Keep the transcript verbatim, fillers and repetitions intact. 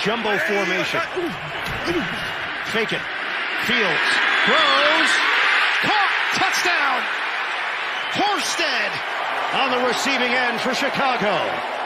jumbo formation. Fake it. Fields. Throws. Caught. Touchdown. Horsted on the receiving end for Chicago.